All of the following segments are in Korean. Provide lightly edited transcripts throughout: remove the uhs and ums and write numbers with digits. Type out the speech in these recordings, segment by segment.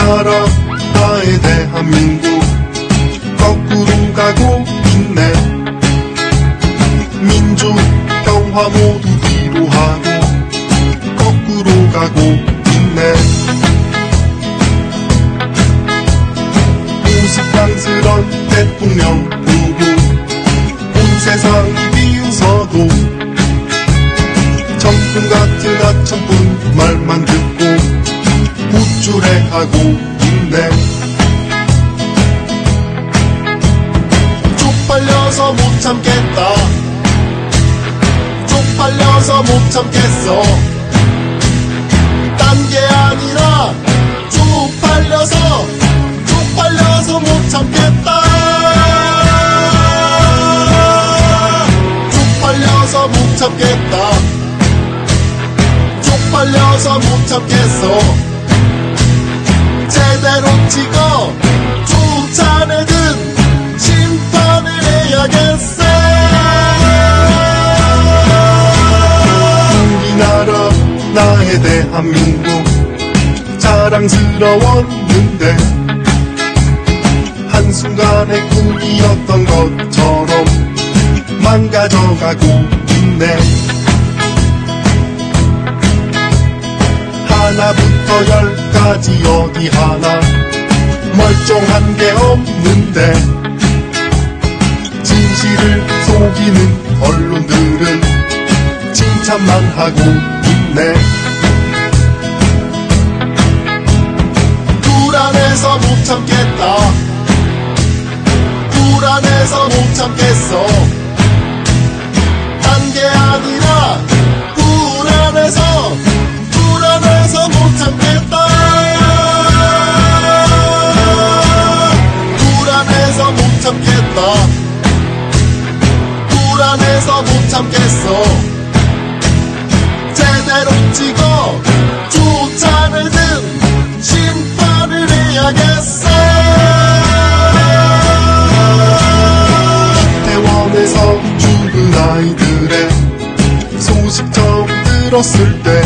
나라 나의 대한민국 거꾸로 가고 있네. 민주 평화 모두 위로하고 거꾸로 가고 있네. 우스꽝스런 대통령 누구 온 세상이 비웃어도 정품 같은 하천뿐 말만 듣고 우쭐해하고 있네. 쪽팔려서 못 참겠다. 쪽팔려서 못 참겠어. 딴 게 아니라 쪽팔려서 못 참겠다. 쪽팔려서 못 참겠다. 쪽팔려서 못 참겠어. 제대로 찍어 쫓아내든 심판을 해야겠어. 우리나라 나의 대한민국 자랑스러웠는데 한순간의 꿈이었던 것처럼 망가져가고 있네. 하나부터 열까지 어디 하나 멀쩡한 게 없는데 진실을 속이는 언론들은 칭찬만 하고 있네. 불안해서 못 참겠다. 불안해서 못 참겠어. 딴 게 아니라 불안해서 못 참겠다. 불안해서 못 참겠다. 불안해서 못 참겠어. 제대로 찍어 쫓아내든 심판을 해야겠어. 이태원에서 죽은 아이들의 소식 처음 들었을 때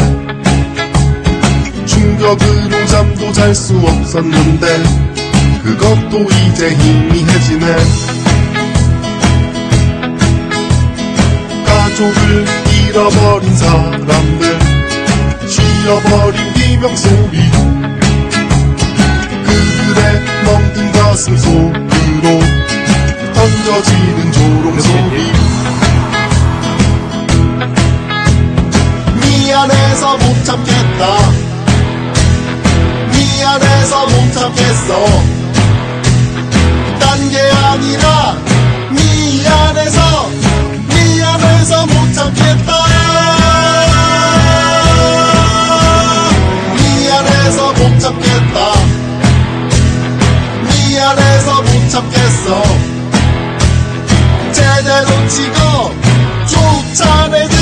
충격으로 잠도 잘 수 없었는데 그것도 이제 희미해지네. 가족을 잃어버린 사람들 쉬어버린 비명소리 그들의 멍든 가슴 속으로 던져지는 조롱소리. 미안해서 못 참겠다. 미안해서 못 참겠어. 딴 게 아니라 미안해서 못 참겠다. 미안해서 못 참겠다. 미안해서 못 참겠어. 제대로 찍어 쫓아내자.